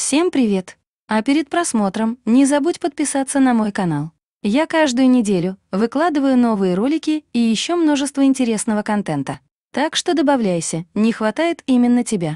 Всем привет! А перед просмотром не забудь подписаться на мой канал. Я каждую неделю выкладываю новые ролики и еще множество интересного контента. Так что добавляйся, не хватает именно тебя.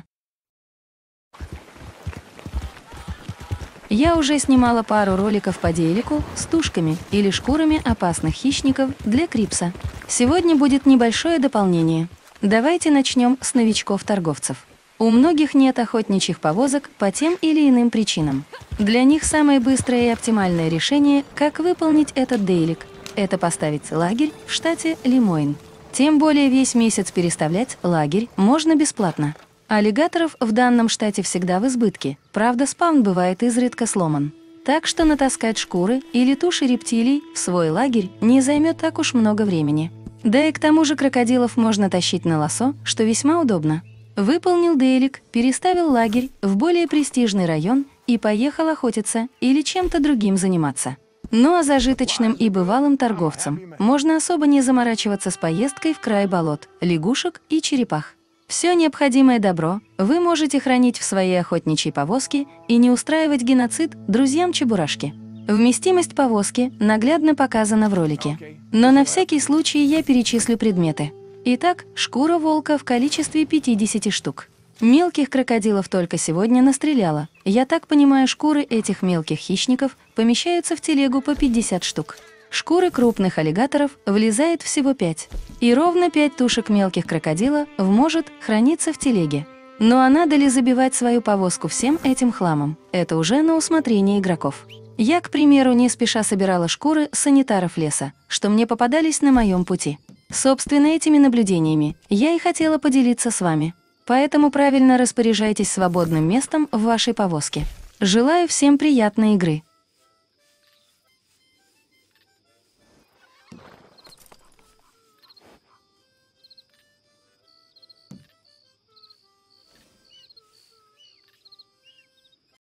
Я уже снимала пару роликов по делику с тушками или шкурами опасных хищников для крипса. Сегодня будет небольшое дополнение. Давайте начнем с новичков-торговцев. У многих нет охотничьих повозок по тем или иным причинам. Для них самое быстрое и оптимальное решение, как выполнить этот дейлик, это поставить лагерь в штате Лимойн. Тем более весь месяц переставлять лагерь можно бесплатно. Аллигаторов в данном штате всегда в избытке, правда спаун бывает изредка сломан. Так что натаскать шкуры или туши рептилий в свой лагерь не займет так уж много времени. Да и к тому же крокодилов можно тащить на лассо, что весьма удобно. Выполнил дейлик, переставил лагерь в более престижный район и поехал охотиться или чем-то другим заниматься. Ну а зажиточным и бывалым торговцам можно особо не заморачиваться с поездкой в край болот, лягушек и черепах. Все необходимое добро вы можете хранить в своей охотничьей повозке и не устраивать геноцид друзьям-чебурашки. Вместимость повозки наглядно показана в ролике. Но на всякий случай я перечислю предметы. Итак, шкура волка в количестве 50 штук. Мелких крокодилов только сегодня настреляла. Я так понимаю, шкуры этих мелких хищников помещаются в телегу по 50 штук. Шкуры крупных аллигаторов влезает всего 5. И ровно 5 тушек мелких крокодилов может храниться в телеге. Ну а надо ли забивать свою повозку всем этим хламом? Это уже на усмотрение игроков. Я, к примеру, не спеша собирала шкуры санитаров леса, что мне попадались на моем пути. Собственно, этими наблюдениями я и хотела поделиться с вами. Поэтому правильно распоряжайтесь свободным местом в вашей повозке. Желаю всем приятной игры.